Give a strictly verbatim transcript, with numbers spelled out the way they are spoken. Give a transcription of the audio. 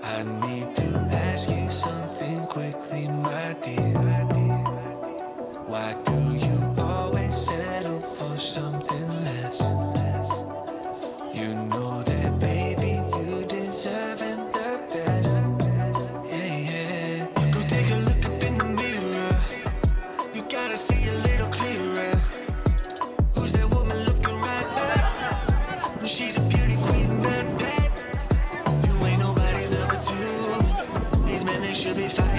I need to ask you something quickly, my dear. Why do you always settle for something less? You know that, baby, you deserving the best. Yeah, yeah. Go take a look up in the mirror. You gotta see a little clearer. Who's that woman looking right back? She's a beauty queen, bad babe. You ain't nobody's number two. These men, they should be fighting.